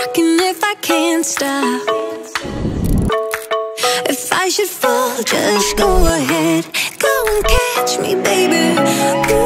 rocking if I can't stop. If I should fall, just go ahead. Go and catch me, baby. Ooh.